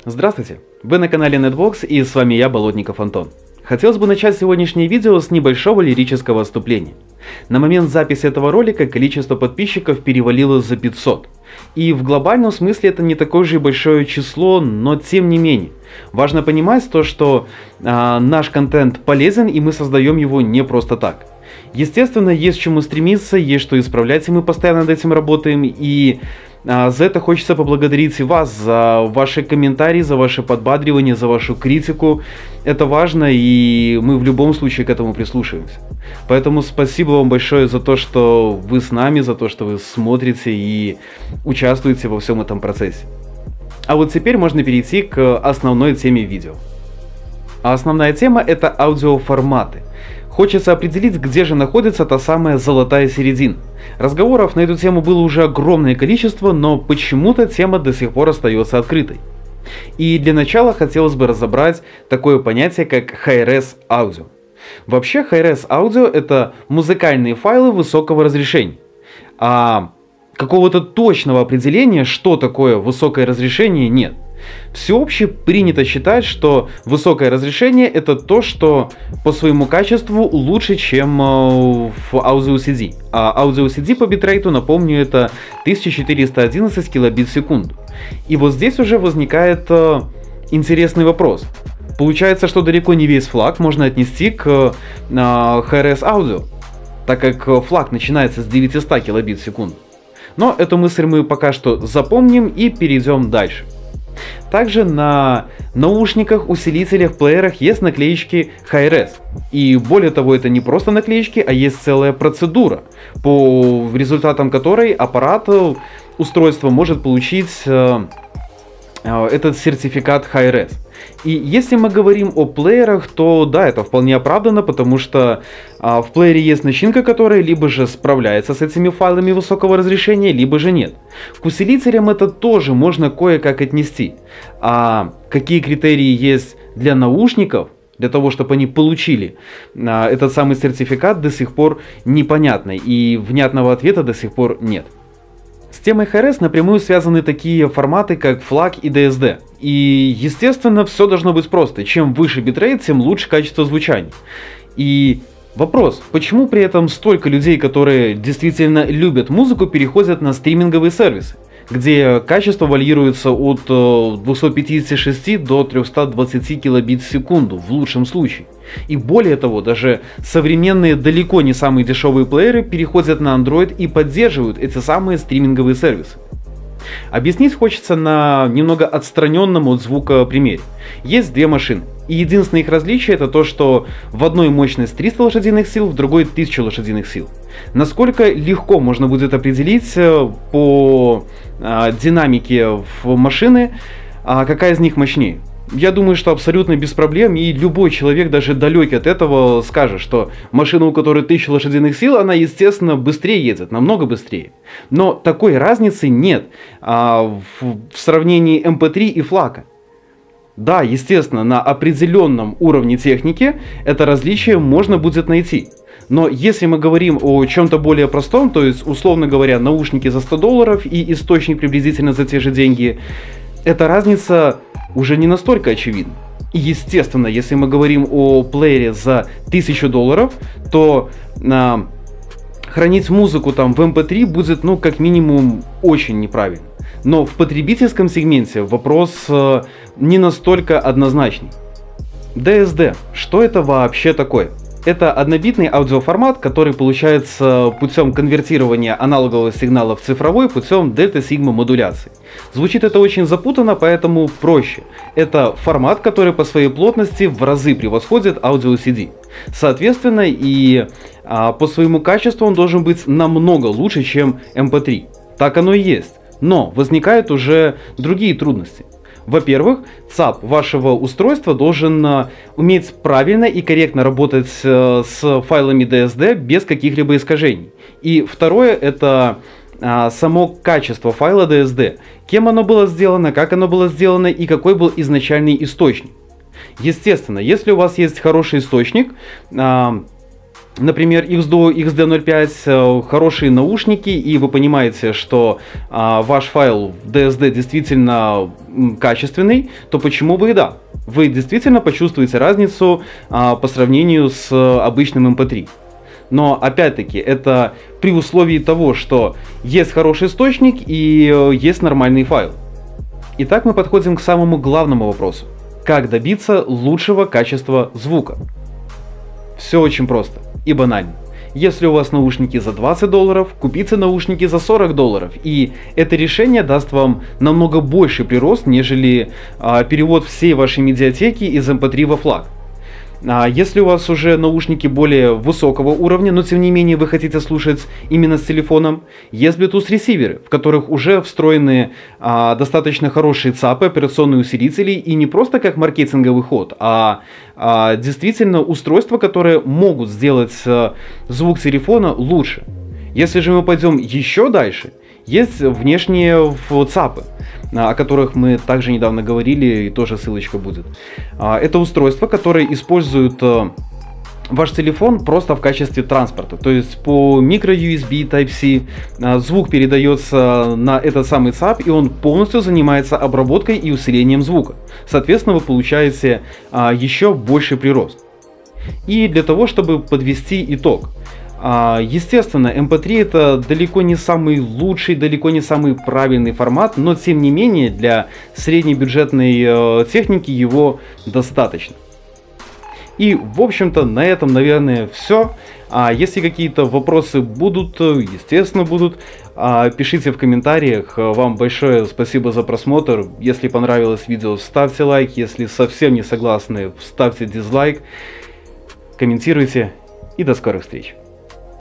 Здравствуйте, вы на канале Netbox и с вами я, Болотников Антон. Хотелось бы начать сегодняшнее видео с небольшого лирического отступления. На момент записи этого ролика количество подписчиков перевалило за 500. И в глобальном смысле это не такое же большое число, но тем не менее. Важно понимать то, что наш контент полезен и мы создаем его не просто так. Естественно, есть к чему стремиться, есть что исправлять, и мы постоянно над этим работаем. И за это хочется поблагодарить и вас, за ваши комментарии, за ваше подбадривание, за вашу критику. Это важно, и мы в любом случае к этому прислушиваемся. Поэтому спасибо вам большое за то, что вы с нами, за то, что вы смотрите и участвуете во всем этом процессе. А вот теперь можно перейти к основной теме видео. А основная тема — это аудиоформаты. Хочется определить, где же находится та самая золотая середина. Разговоров на эту тему было уже огромное количество, но почему-то тема до сих пор остается открытой. И для начала хотелось бы разобрать такое понятие, как Hi-Res аудио. Вообще Hi-Res аудио — это музыкальные файлы высокого разрешения. А какого-то точного определения, что такое высокое разрешение, нет. Всеобще принято считать, что высокое разрешение — это то, что по своему качеству лучше, чем в Audio CD. А Audio CD по битрейту, напомню, это 1411 килобит в секунду. И вот здесь уже возникает интересный вопрос. Получается, что далеко не весь флаг можно отнести к Hi-Res аудио, так как флаг начинается с 900 килобит в секунду. Но эту мысль мы пока что запомним и перейдем дальше. Также на наушниках, усилителях, плеерах есть наклеечки Hi-Res. И более того, это не просто наклеечки, а есть целая процедура, по результатам которой аппарат, устройство может получить этот сертификат Hi-Res. И если мы говорим о плеерах, то да, это вполне оправдано, потому что в плеере есть начинка, которая либо же справляется с этими файлами высокого разрешения, либо же нет. К усилителям это тоже можно кое-как отнести. А какие критерии есть для наушников, для того, чтобы они получили этот самый сертификат, до сих пор непонятно, и внятного ответа до сих пор нет. С темой Hi-Res напрямую связаны такие форматы, как FLAC и DSD. И, естественно, все должно быть просто. Чем выше битрейт, тем лучше качество звучания. И вопрос, почему при этом столько людей, которые действительно любят музыку, переходят на стриминговые сервисы, где качество варьируется от 256 до 320 килобит в секунду в лучшем случае. И более того, даже современные далеко не самые дешевые плееры переходят на Android и поддерживают эти самые стриминговые сервисы. Объяснить хочется на немного отстраненном от звука примере. Есть две машины, и единственное их различие — это то, что в одной мощность 300 лошадиных сил, в другой 1000 лошадиных сил. Насколько легко можно будет определить по динамике в машины, какая из них мощнее? Я думаю, что абсолютно без проблем, и любой человек, даже далекий от этого, скажет, что машина, у которой 1000 лошадиных сил, она, естественно, быстрее едет, намного быстрее. Но такой разницы нет в сравнении MP3 и FLAC. Да, естественно, на определенном уровне техники это различие можно будет найти. Но если мы говорим о чем-то более простом, то есть, условно говоря, наушники за $100 и источник приблизительно за те же деньги, эта разница уже не настолько очевидна. И естественно, если мы говорим о плеере за $1000, то хранить музыку там в MP3 будет, ну, как минимум, очень неправильно. Но в потребительском сегменте вопрос не настолько однозначный. DSD. Что это вообще такое? Это однобитный аудиоформат, который получается путем конвертирования аналогового сигнала в цифровой путем дельта-сигма модуляции. Звучит это очень запутанно, поэтому проще. Это формат, который по своей плотности в разы превосходит Audio CD. Соответственно, и по своему качеству он должен быть намного лучше, чем MP3. Так оно и есть. Но возникают уже другие трудности. Во-первых, ЦАП вашего устройства должен уметь правильно и корректно работать с файлами DSD без каких-либо искажений. И второе — это само качество файла DSD. Кем оно было сделано, как оно было сделано и какой был изначальный источник. Естественно, если у вас есть хороший источник, например, XDO XD05 хорошие наушники, и вы понимаете, что ваш файл DSD действительно качественный, то почему бы и да? Вы действительно почувствуете разницу по сравнению с обычным MP3. Но опять-таки это при условии того, что есть хороший источник и есть нормальный файл. Итак, мы подходим к самому главному вопросу. Как добиться лучшего качества звука? Все очень просто и банально. Если у вас наушники за $20, купите наушники за $40, и это решение даст вам намного больший прирост, нежели перевод всей вашей медиатеки из MP3 во FLAC. Если у вас уже наушники более высокого уровня, но тем не менее вы хотите слушать именно с телефоном, есть Bluetooth ресиверы, в которых уже встроены достаточно хорошие ЦАПы, операционные усилители, и не просто как маркетинговый ход, а действительно устройства, которые могут сделать звук телефона лучше. Если же мы пойдем еще дальше, есть внешние ЦАПы, о которых мы также недавно говорили, и тоже ссылочка будет. Это устройства, которые используют ваш телефон просто в качестве транспорта. То есть по micro-USB Type-C звук передается на этот самый ЦАП, и он полностью занимается обработкой и усилением звука. Соответственно, вы получаете еще больший прирост. И для того, чтобы подвести итог. Естественно, MP3 это далеко не самый лучший, далеко не самый правильный формат, но тем не менее для среднебюджетной техники его достаточно. И в общем-то на этом, наверное, все. Если какие-то вопросы будут, естественно будут, пишите в комментариях. Вам большое спасибо за просмотр. Если понравилось видео, ставьте лайк. Если совсем не согласны, ставьте дизлайк. Комментируйте. И до скорых встреч.